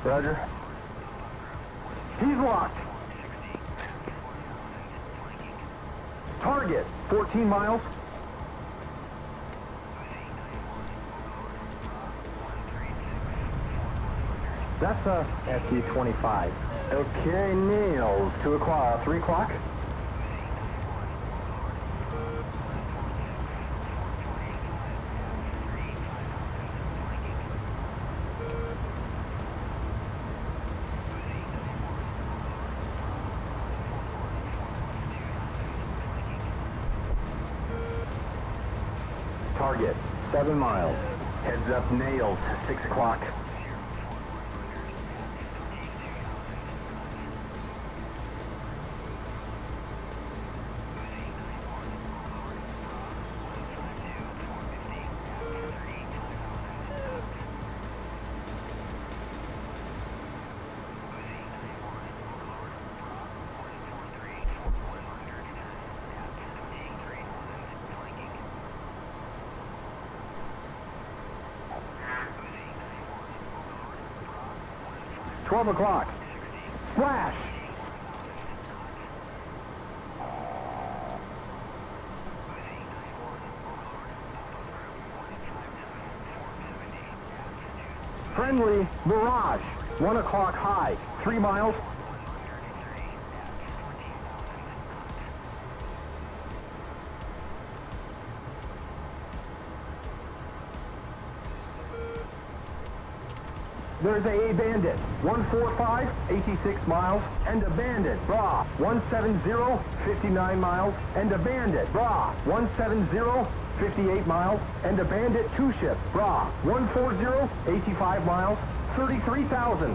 Roger. He's locked. Target, 14 miles. That's a SU-25. Okay, Nails, 2 o'clock, 3 o'clock. Target, 7 miles. Heads up, Nails, 6 o'clock. $12 o'clock. Flash! Friendly Mirage, 1 o'clock high, 3 miles. There's a Bandit, 145, 86 miles, and a Bandit, Bra, 170, 59 miles, and a Bandit, Bra, 170, 58 miles, and a Bandit 2-ship, Bra, 140, 85 miles, 33,000.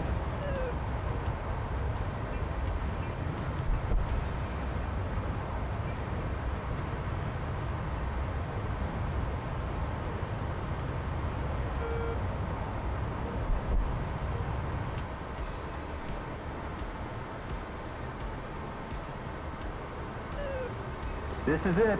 This is it.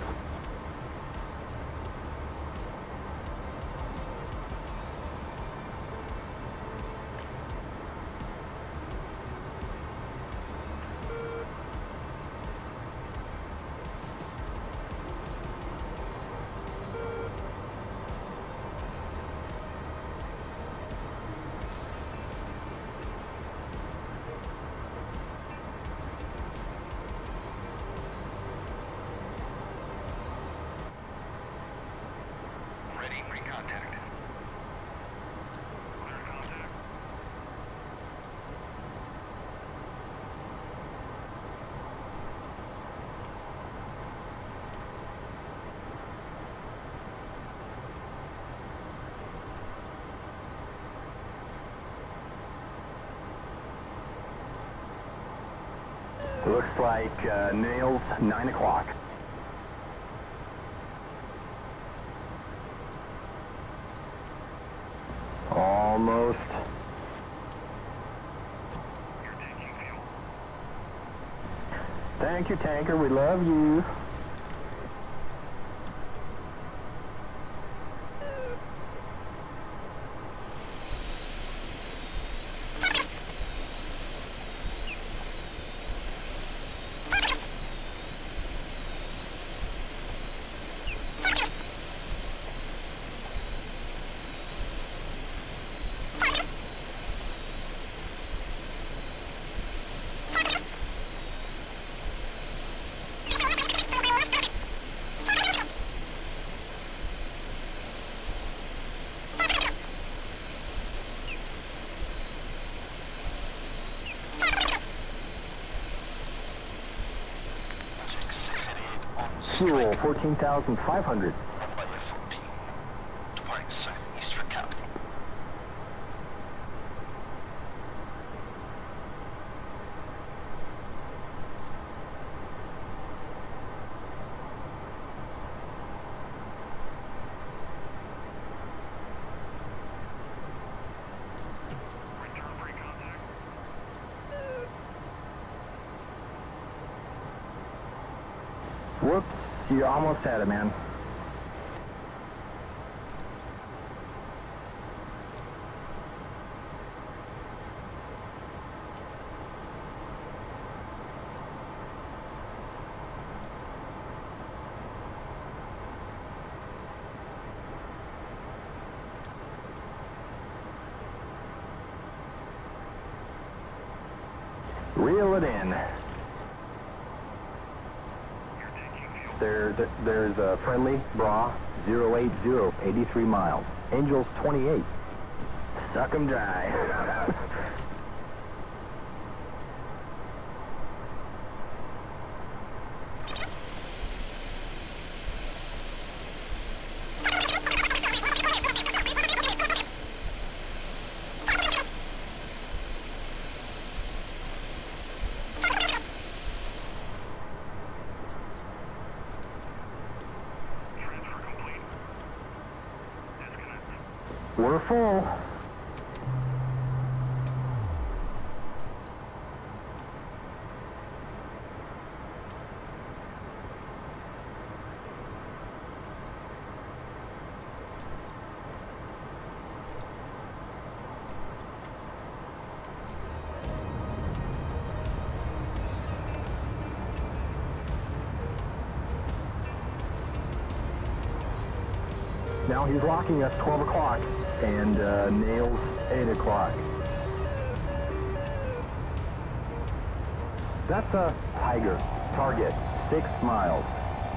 Looks like Nails, 9 o'clock. Almost. Thank you, Tanker. We love you. Fuel, 14,500. Whoops, you almost had it, man. Reel it in. There's a friendly, Bra, 080, 83 miles. Angels 28. Suck 'em dry. We're full. Now he's locking us 12 o'clock and nails 8 o'clock. That's a Tiger. Target, 6 miles.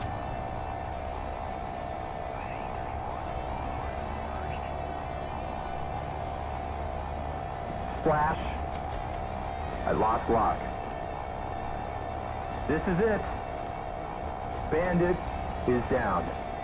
Splash. I lost lock. This is it. Bandit is down.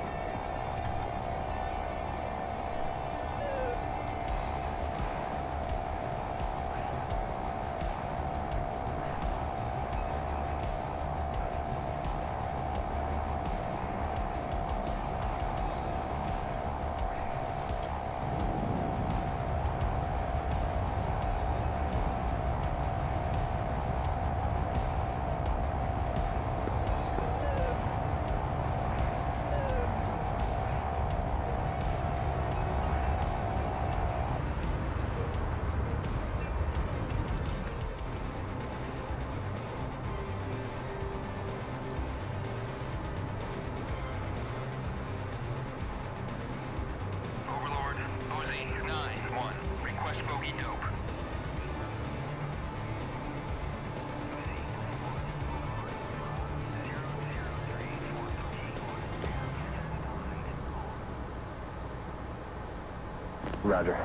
Roger.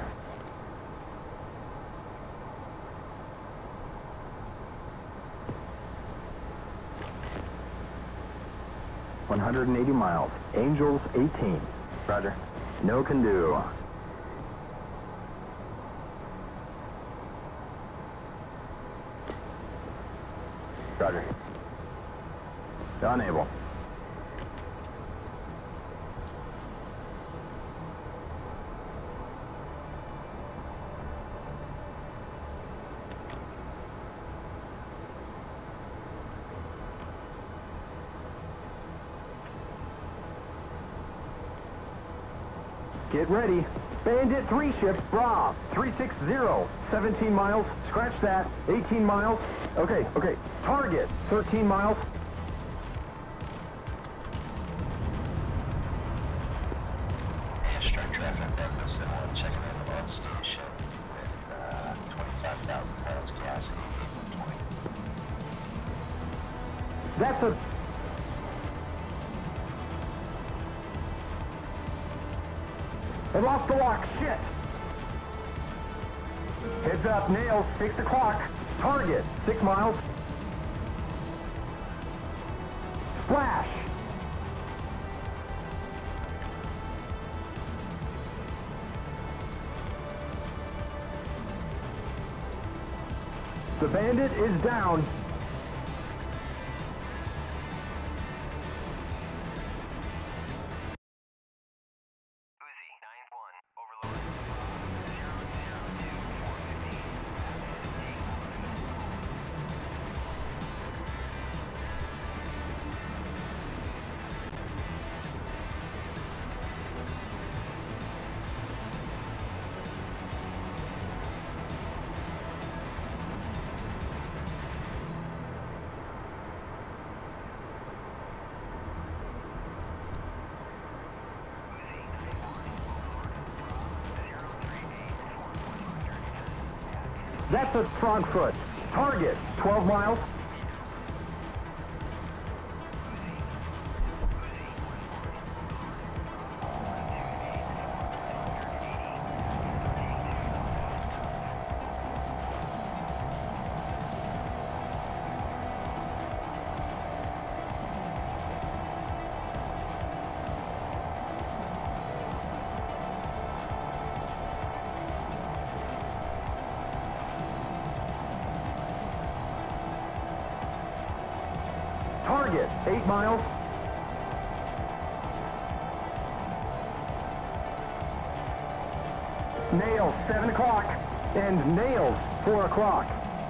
$180 miles. Angels 18. Roger. No can do. Roger. Unable. Get ready. Bandit 3 shift, Bra, 360, 17 miles. Scratch that, 18 miles. Okay. Target, 13 miles. That's a... I lost the lock, shit! Heads up, nails, 6 o'clock. Target, 6 miles. Splash! The Bandit is down. That's a front foot. Target, 12 miles. Target, 8 miles. Nails, 7 o'clock. And nails, 4 o'clock.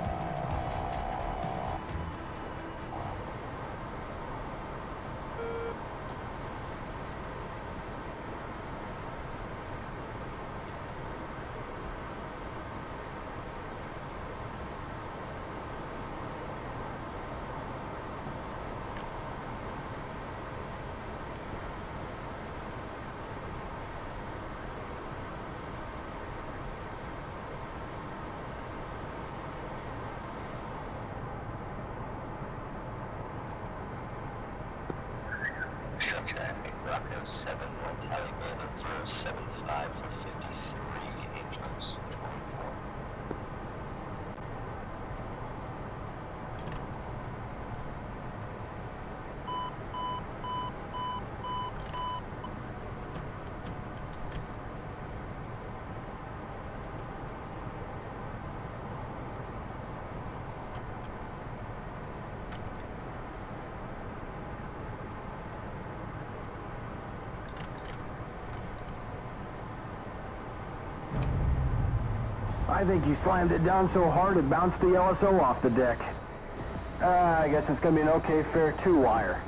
Bravo 7, Alexander 075 for 53, Angels 24. I think you slammed it down so hard it bounced the LSO off the deck. I guess it's going to be an okay fair 2-wire.